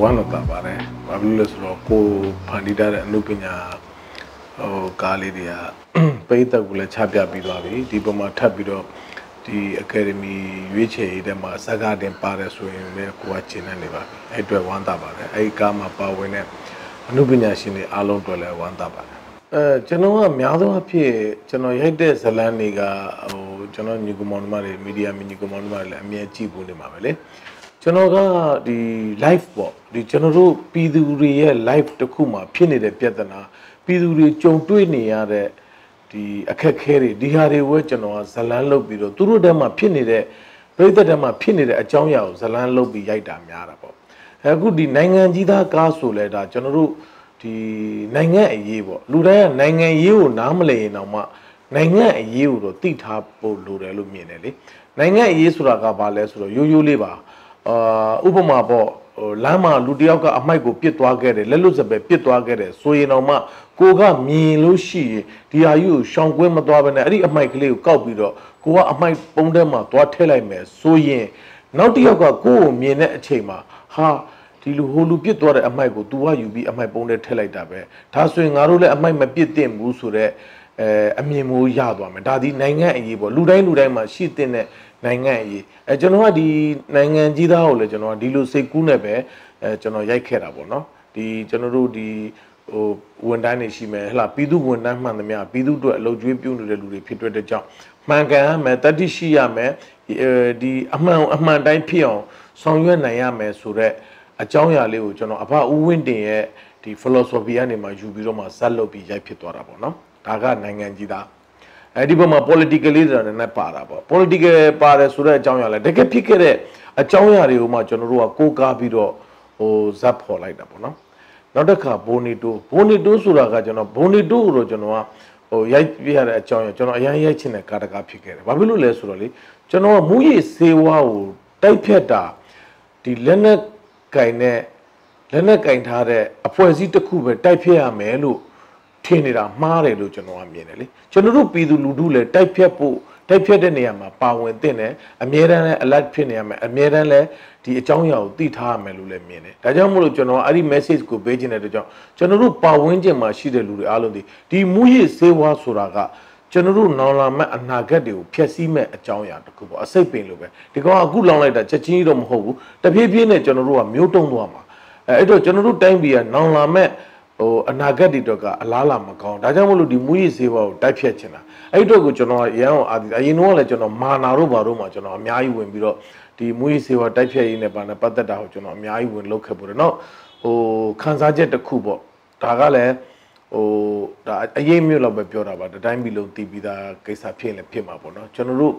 one of the bare. Babulus Roko, Pandita, Nupina, Galidia, Peter Gula Chabia Bidavi, Dipoma Tabido, the Academy, which the Saga de Paris, watching and never. I do one tabare. I come up when Nubina Shini alone to one tabare. Genoa Miado appear, Geno Yede Salaniga, or Geno Nigumon Mari, Media Minigumon Mari, Mia Chibuni Mavele. Genoga the life book, the general Piduri life to Kuma, Pini de Pietana, Piduri Chontuini are the Akakeri, Dihari Wechano, Salan Lobido, Turudama Pini de Predama Pini de Achaya, Salan Lobi Yaita Miarabo. A good the Nanganjida Castle letter, General the Nanga Yevo, Luda Nanga Yu, Namale Nama, Nanga Yu, Tita Po Lurelu Minelli, Nanga Yisuraga Bales, Yu Liva. Upama bo lama ludiaga amaigo pitwagere leluzabe pitwagere soyinoma koga milushi diayu shangwe madwabane ari amaikle kaupiro koga amai pongdema twa thelai me soyin nautiyaga ko miene achema ha dilu holu pitware amaigo tuwa yubi amai pongde thelai ta be da soyin ngaro le amai ma pit tin bu so de amimo ya twa me da di nangan ayi bo lu dai ma shi tin ne Nangai, a general di Nangan Jida or general Dilu Sekunebe, a general Yakerabo, the general di Wendani Shime, La Pidu Wendaman, the Mia Pidu to a low tribune to repeat the job. Manga, Metadi Shiame, the Amandai Pion, Songyuan Nayame, Sure, a Jonya Leo, General, about Uwindi, the philosophy anima, Jubiroma, Salopi, Yapitorabo, no? Taga Nangan Jida. Adibama political leader and a paraba. Political para Sura Jamala. They can pick it a Jamari Umachanua, Coca Bido, or Zapo like that. Not a car, Bonito, Bonito Suragajana, Bonito Rojanoa, or Yai Via Chana, Yachin a Kataka Picker. Babilu Lesurali, Janoa Mui Sewa, Taipeta, the Lena Kaine, Lena Kaintare, a poesy to Kuba, Taipea Melu. Tenira Mare Luciano Amienelli, General Pidu Ludule, Taipepo, Taipedeniama, Power Dene, a Mirana, a Lat Piniam, a Mirale, the Echauya, Dita Melule Mene. Tajamu General, Ari message go Beijing at the job. General Pawinjama, Shida Ludi Alodi, the Muye Sewa Suraga, General Nolama and Nagadu, Piasime, a Chauya, a Sapin Lube. They go a good long like that, Chachinum Ho, the Pipian General, Muton Wama. Edo General time be a Nolame. Nagadi doga alala macon. Dajamulu di Mui Seva, Dapchena. I do go to I know let you know Manaruba Roma, Miai win below the Mui Seva Dapia in a bana patada, Miai win locable. No, Kansajet the Kubo, Tagale, a yemula by Pura, but the time below Tibida, Kesa Pin and Pimabono, General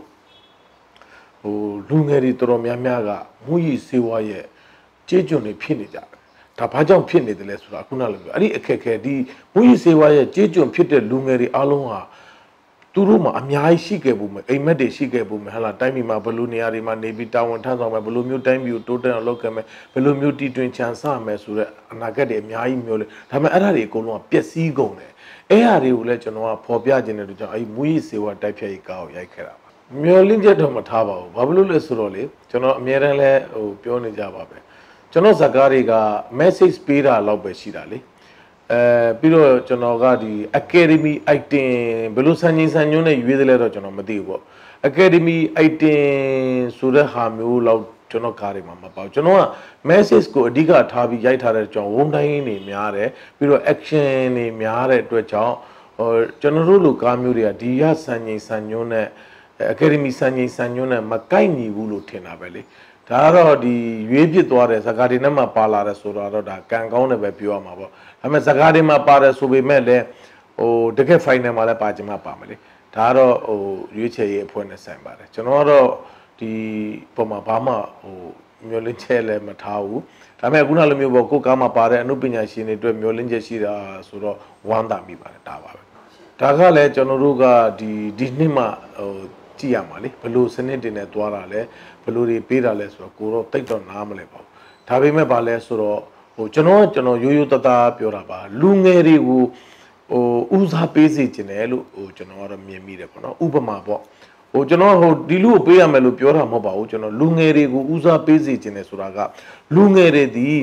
Lungeri Toromiamaga, Mui Seva, Jejuni Pinija. Tapajam Pinny the less Akuna. Ari Keke, we say why a Jeju Peter Lumeri Aloha. Turuma, Amia Shikebu, a Mede Shikebu, Hala, Timima, Baluniari, my Navy Town, and Tazama, Balumio, time you total and locame, Balumio T. Chansa, Mesura, Nagade, Miai Mule, Tamarari, Kono, Piasi Gone. Eari will let you know, Popia Generation, I we say what Tapia Kao Yakera. Mulinja Domatava, Babulu Suroli, Jono Mirele, or Pione Javabe. Chano Zakariga message spira lobbe shirali. Piro Chanoga di Academy 18 Belusani Sanune Videle Chonomadivo. Academy 18 Sura Hamu Law Chonokari Mama Pau. Chanoa message go Diga Tabi Yaitare Chon Wundaini Miare, Piro action Miare to a chow or Chanurulu Kamuria Dia Sani Sanune Academy Sani Sanune Makaini Wulu Tenabelli. Taro di Yubi Dore, Sagarinama Pala Surada, Kangone Bepua Mabo. I mean, Sagarima Para Subi Mele, or the Fine Mala Pajama family. Taro, or Yuche Point Sambare. Chanoro, the Pomapama, or Mulinchele Matau. Tamaguna Mubo Kama Para, and Upina Shini to Mulinja Shira Suro, Wanda Miba Tawa. Tagale, Chanoruga, the Dinima, Tiamali, Pelu Senate in a Tuarale. Peluri Pirales or Kuro, take on Amalebo. Tabime Balesuro, O Chano, Yuyu Tata, Puraba, Lungeri, Uza Pesi Chinelu, O Chanora Miamirepano, Ubamabo, O Chano, Dilu Piamelu Pura Moba, O Chano, Lungeri, Uza Pesi Chinesuraga, Lungere di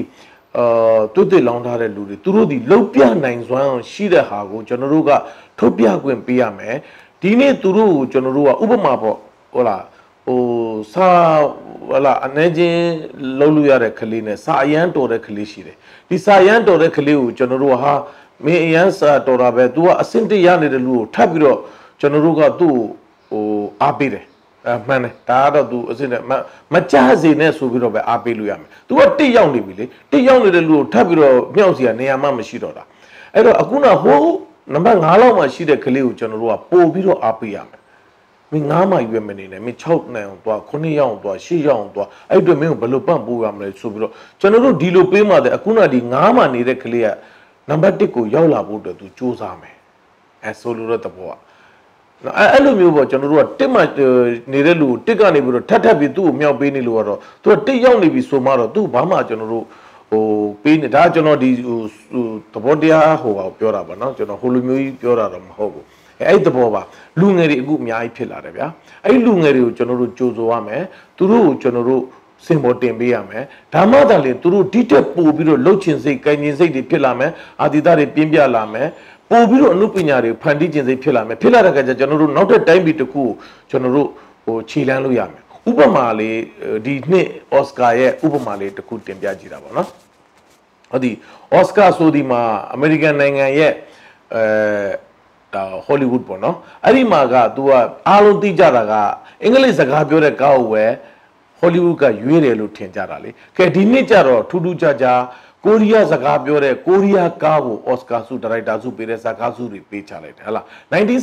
တူတေလောင်းထားတဲ့လူတွေသူတို့ဒီလှုပ်ပြနိုင်စွမ်းရှိတဲ့ဟာကိုကျွန်တော်တို့ကထုတ်ပြခွင့်ပေးရမယ်ဒီနေ့သူတို့ကိုကျွန်တော်တို့ကဥပမာပေါ့ဟုတ်လားစာဟလာအနေချင်းလုံးလို့ရတဲ့ကလေးနဲ့စာအရန်တော်တဲ့ကလေးရှိတယ်ဒီစာအရန်တော်တဲ့ကလေးကိုကျွန်တော်တို့ဟာမင်းအရန်စာတော်တာပဲ तू ကအစင့်တရနေတဲ့လူကိုထပ်ပြီးတော့ကျွန်တော်တို့ကသူ့အားပေးတယ်မှန်တယ်ဒါကတော့ तू အစင့်နဲ့မကြစေနဲ့ဆိုပြီးတော့ပဲအားပေးလို့ရမယ် तू ကတစ်ရောက်နေပြီလေတစ်ရောက်နေတဲ့လူကိုထပ်ပြီးတော့မြောက်စီကနေရာမှမရှိတော့တာအဲ့တော့အခုနဟိုနံပါတ်5လောက်မှရှိတဲ့ကလေးကိုကျွန်တော်တို့ကပို့ပြီးတော့အားပေးရမယ်မင်း9မှရွယ်မနေနဲ့မင်း6နိုင်အောင်သွား9ရောက်အောင်သွား10ရောက်အောင်သွားအဲ့အတွက်မင်းကိုဘယ်လိုပန့်ပိုးရမလဲဆိုပြီးတော့ကျွန်တော်တို့ဒီလိုပေးမှတဲ့အခုနဒီ9မှနေတဲ့ကလေးကနံပါတ်1ကိုရောက်လာဖို့အတွက်သူစူးစမ်းမယ်အဲဆိုလိုတဲ့ဘောကအဲ့လိုမျိုးပေါ့ကျွန်တော်တို့ကတစ်မှနေတဲ့လူတစ်ကနေပြီးတော့ထပ်ပြီးသူ့ကိုမြောက်ပေးနေလို့ကတော့သူကတစ်ရောက်နေပြီဆိုမှတော့သူ့ဘာမှကျွန်တော်တို့ပေးနေဒါကျွန်တော်ဒီသဘောတရားဟိုပါပြောတာပါเนาะကျွန်တော်ဟိုလိုမျိုးကြီးပြောတာတော့မဟုတ်ဘူးအဲ့သဘောပါလူငယ်တွေအခုအများကြီးဖြစ်လာတယ်ဗျာအဲ့လူငယ်တွေကိုကျွန်တော်တို့ကြိုးဆိုရမယ်သူတို့ကိုကျွန်တော်တို့စင်ပေါ်တင်ပေးရမယ်ဒါမှသာလေသူတို့ဒီတက်ပို့ပြီးတော့လှုပ်ချင်စိတ်ကိုင်ချင်စိတ်တွေဖြစ်လာမယ်အာဒီတာတွေပြင်းပြလာမယ်ပို့ပြီးတော့အမှုပညာတွေဖန်တီးခြင်းစိတ်ဖြစ်လာမယ်ဖြစ်လာတဲ့အခါကျကျွန်တော်တို့နောက်တဲ့တိုင်းပြည်တစ်ခုကိုကျွန်တော်တို့ခြေလှမ်းလို့ရမယ်ဥပမာလေးဒီနှစ်အော်စကာရဲ့ဥပမာလေးတစ်ခုတင်ပြကြည့်တာပေါ့နော်ဟုတ်ဒီအော်စကာဆိုဒီမှာအမေရိကန်နိုင်ငံရဲ့ဒါဟောလိဝုဒ်ပေါ့နော်အဲ့ဒီမှာက तू ကအားလုံးသိကြတာကအင်္ဂလိပ်စကားပြောတဲ့ကားကိုပဲဟောလိဝုဒ်ကရွေးတယ်လို့ထင်ကြတာလေကဲဒီနှစ်ကျတော့ထူးထူးခြားခြားကိုရီးယားစကားပြောတဲ့ကိုရီးယားကားကိုအော်စကာဆုဒါရိုက်တာဆုပေးတဲ့စကားဆုတွေပေးချလိုက်တယ်ဟလား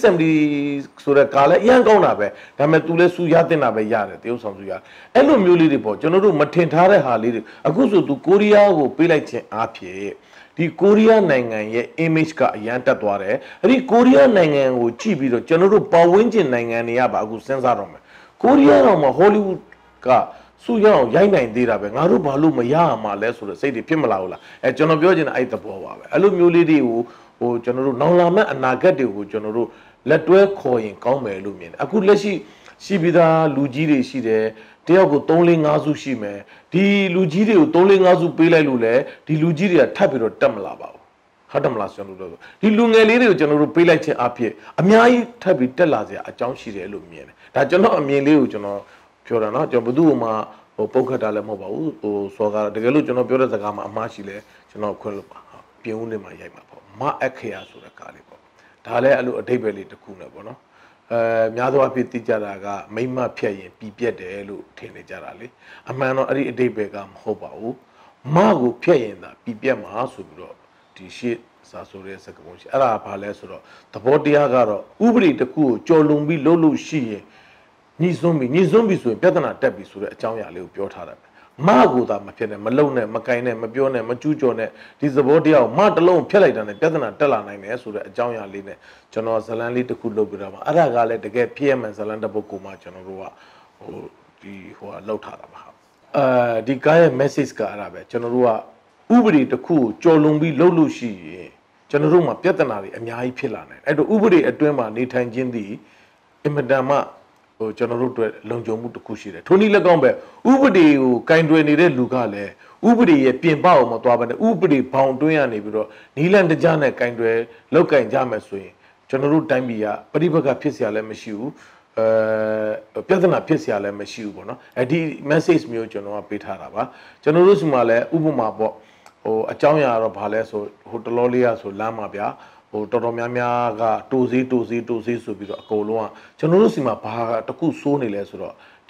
1970ဆိုတဲ့ကားလည်းအရင်ကောင်းတာပဲဒါပေမဲ့ तू လည်းဆုရတင်တာပဲရတယ်တရုတ်ဆောင်ဆုရအဲ့လိုမျိုးလေးတွေပေါ့ကျွန်တော်တို့မထင်ထားတဲ့ဟာလေးတွေအခုဆို तू ကိုရီးယားကိုပေးလိုက်ခြင်းအားဖြင့်ဒီကိုရီးယားနိုင်ငံရဲ့ image ကအရန်တက်သွားတယ်အဲ့ဒီကိုရီးယားနိုင်ငံကိုကြည့်ပြီးတော့ကျွန်တော်တို့ပတ်ဝန်းကျင်နိုင်ငံတွေကပါအခုစဉ်းစားတော့မယ်ကိုရီးယားတော့မှဟောလိဝုဒ်ကစုရအောင်ရိုက်နိုင်သေးတာပဲငါတို့ဘာလို့မရအောင်မလဲဆိုတော့စိတ်တွေဖြစ်မလာဘူးလားအဲကျွန်တော်ပြောချင်တာအဲ့သဘောပါပဲအဲ့လိုမျိုးလေးတွေကိုကျွန်တော်တို့နောင်လာမဲ့အနာဂတ်တွေကိုကျွန်တော်တို့လက်တွဲခေါ်ရင်ကောင်းမယ်လို့မြင်တယ်အခုလက်ရှိပြီးသားလူကြီးတွေရှိတယ်တယောက်ကို3 4 5စုရှိမယ်ဒီလူကြီးတွေကို3 4 5စုပေးလိုက်လို့လေဒီလူကြီးတွေကထပ်ပြီးတော့တက်မလာပါဘူးဟုတ်တယ်မလားကျွန်တော်တို့ဒီလူငယ်လေးတွေကိုကျွန်တော်တို့ပေးလိုက်ခြင်းအဖြစ်အများကြီးထပ်ပြီးတက်လာစရာအကြောင်းရှိတယ်လို့မြင်တယ်ဒါကျွန်တော်အမြင်လေးကိုကျွန်တော်ပြောတာเนาะကျွန်တော်ဘယ်သူ့မှပုတ်ခတ်တာလည်းမဟုတ်ပါဘူးစောကားတကယ်လို့ကျွန်တော်ပြောတဲ့စကားမှာအမှားရှိလဲကျွန်တော်ခွင့်လို့ပါပြင်ဦးလေးမှာရိုက်မှာပေါ့မအခရာဆိုတဲ့ကားလေးပေါ့ဒါလည်းအဲ့လိုအဓိပ္ပာယ်လေးတစ်ခုနဲ့ပေါ့နော်များသောအားဖြင့်သိကြတာကမိမဖြတ်ရင်ပြပြက်တယ်လို့ထင်နေကြတာလေအမှန်တော့အဲ့ဒီအဓိပ္ပာယ်ကမဟုတ်ပါဘူးမကိုဖြတ်ရင်သာပြပြက်မှာဆိုပြီးတော့ဒီရှေ့စာဆိုတဲ့စကားပုံရှိအဲ့ဒါဘာလဲဆိုတော့သဘောတရားကတော့ဥပဒေတစ်ခုကိုကြော်လွန်ပြီးလှုပ်လို့ရှိရင်ညှိစွန်းပြီဆိုရင်ပြဿနာတက်ပြီဆိုတဲ့အကြောင်းအရာလေးကိုပြောထားတာပဲမကိုသာမဖြစ်နဲ့မလုံနဲ့မကင်နဲ့မပြောနဲ့မကျူးကျော်နဲ့ဒီသဘောတရားကိုမတလုံးဖျက်လိုက်တာနဲ့ပြဿနာတက်လာနိုင်တယ်ဆိုတဲ့အကြောင်းအရာလေးနဲ့ကျွန်တော်ဇလန်းလေးတစ်ခုလုပ်ပြတာပါအဲ့ဒါကလည်းတကယ်ဖြစ်ရမှန်ဇလန်းတစ်ပုဒ်ကိုမှကျွန်တော်တို့ကလောက်ထားတာပါဒီကားရဲ့ message ကအဲ့ဒါပဲကျွန်တော်တို့ကဥပဒေတစ်ခုကိုကြော်လွန်ပြီးလှုပ်လို့ရှိရင်ကျွန်တော်တို့မှာပြဿနာတွေအများကြီးဖြစ်လာနိုင်တယ်အဲ့တော့ဥပဒေအတွင်းမှာနေထိုင်ခြင်းသည်အင်မတန်မှကျွန်တော်တို့အတွက်လုံခြုံမှုတစ်ခုရှိတယ်ထိုနည်း၎င်းပဲဥပဒေကိုကင်တွယ်နေတဲ့လူကလည်းဥပဒေရဲ့ပြင်ပအောင်မသွားဘဲနဲ့ဥပဒေဘောင်တွင်းရနေပြီးတော့နီးလန်တကြားနဲ့ကင်တွယ်လောက်ကင်ကြမယ်ဆိုရင်ကျွန်တော်တို့တိုင်းပြည်ကပဋိပက္ခဖြစ်เสียလည်းမရှိဘူးပြဿနာဖြစ်เสียလည်းမရှိဘူးပေါ့နော်ဒီ message မျိုးကျွန်တော်ကပေးထားတာပါကျွန်တော်တို့စီမှာလည်းဥပမာပေါ့အကြောင်းအရာတော့ဘာလဲဆိုတလောလေးရဆိုလမ်းမှာဗျာတော်တော်များများကတိုးစေးဆိုပြီးတော့အကုန်လုံးကကျွန်တော်တို့စီမှာဘာတခုစိုးနေလဲဆိုတော့ဒီ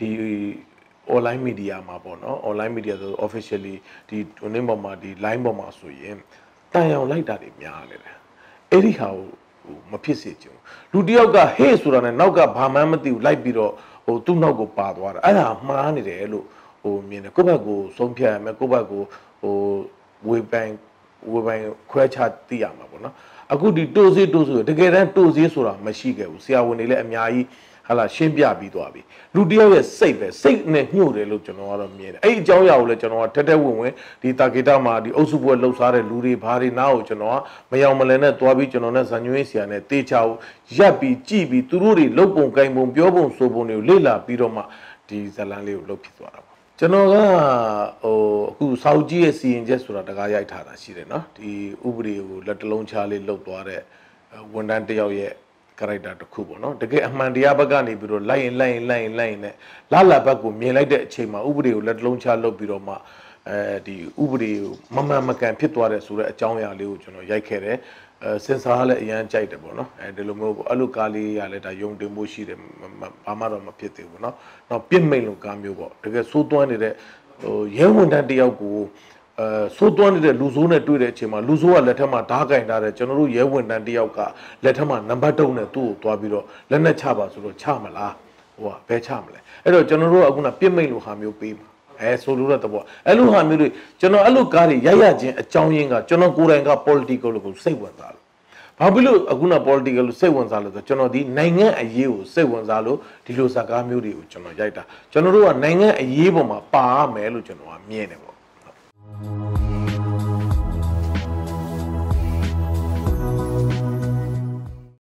online media မှာပေါ့နော် online media ဆို officially ဒီနေ့ပေါ်မှာဒီ line ပေါ်မှာဆိုရင်တန်ရောင်လိုက်တာတွေများနေတယ်အဲ့ဒီဟာကိုမဖြစ်စေချင်ဘူးလူတယောက်ကဟေ့ဆိုတာနဲ့နောက်ကဘာမှမသိဘူးလိုက်ပြီးတော့သူ့နောက်ကိုပါသွားတာအဲ့ဒါမှားနေတယ်လို့မြင်တယ်ကိုယ့်ဘက်ကိုဆုံးဖြတ်ရမယ်ကိုယ့်ဘက်ကိုဝေပိုင်ခွဲခြားသိရမှာပေါ့နော်အခုဒီတိုးစေးတကယ်တမ်းတိုးစေးဆိုတာမရှိခဲ့ဘူးဆရာဝန်တွေလည်းအများကြီးဟာလာရှင်းပြပြီးသွားပြီလူတယောက်ရဲ့စိတ်နဲ့ညှို့တယ်လို့ကျွန်တော်ကတော့မြင်တယ်အဲ့ဒီအကြောင်းအရာကိုလည်းကျွန်တော်ကတက်ဝင်ဒီတာဂီတာမှာဒီအုပ်စုပွဲလှုပ်ရှားတဲ့လူတွေဘာတွေနားကိုကျွန်တော်ကမယောင်မလဲနဲ့တွားပြီးကျွန်တော်နဲ့ဇန်ညွှန်းဆရာနဲ့တေးချောက်ရပ်ပြီးကြည့်ပြီးသူတို့တွေလှုပ်ပုံကိုင်ပုံပြောပုံဆိုပုံတွေကိုလေ့လာပြီးတော့မှဒီဇလန်းလေးကိုလှုပ်ဖြစ်သွားတာပါကျွန်တော်ကအခုစောက်ကြီးရဲ့စီရင်ချက်ဆိုတာတကားရိုက်ထားတာရှိတယ်နော်ဒီဥပဒေကိုလက်တလုံးချလေးလှုပ်သွားတဲ့ဝန်ထမ်းတယောက်ရဲ့ character တစ်ခုပေါ့နော်တကယ်အမှန်တရားဘက်ကနေပြီးတော့လိုက်ရင်နဲ့လာဘက်ကိုမြင်လိုက်တဲ့အချိန်မှာဥပဒေကိုလက်တလုံးချလှုပ်ပြီးတော့မှဒီဥပဒေကိုမမှန်မကန်ဖြစ်သွားတယ်ဆိုတဲ့အကြောင်းအရာလေးကိုကျွန်တော်ရိုက်ခဲ့တယ်စင်စာကလည်းအရန်ကြိုက်တယ်ပေါ့နော်ဒီလိုမျိုးအဲ့လိုကားလေးရလည်းဒါယုံတင်မှုရှိတယ်ဘာမှတော့မဖြစ်သေးဘူးเนาะနောက်ပြစ်မိန်လိုကားမျိုးပေါ့တကယ်စိုးသွမ်းနေတဲ့ရဲဝန်ထမ်းတယောက်ကိုစိုးသွမ်းနေတဲ့လူဆိုးနဲ့တွေ့တဲ့အချိန်မှာလူဆိုးကလက်ထက်မှာဓာတ်ကင်ထားတယ်ကျွန်တော်တို့ရဲဝန်ထမ်းတယောက်ကလက်ထက်မှာနံပါတ်3နဲ့သူ့ကိုသွားပြီးတော့လက်နဲ့ချပါဆိုတော့ချမလားဟိုကဘယ်ချမလဲအဲ့တော့ကျွန်တော်တို့ကအခုနပြစ်မိန်လိုဟာမျိုးပေးမှာဆိုလိုတဲ့တော့အဲ့လိုဟာမျိုးတွေကျွန်တော်အဲ့လိုကားတွေရိုက်ချင်းအကြောင်းရင်းကကျွန်တော်ကိုယ်တိုင်က political ကိုစိတ်ဝင်စားလို့ဘာဖြစ်လို့အခုန political ကိုစိတ်ဝင်စားလို့ဆိုကျွန်တော်ဒီနိုင်ငံအရေးကိုစိတ်ဝင်စားလို့ဒီလိုဇာကားမျိုးတွေကိုကျွန်တော်ရိုက်တာကျွန်တော်တို့ကနိုင်ငံအရေးပေါ်မှာပါရမယ်လို့ကျွန်တော်ကမြင်တယ်ပေါ့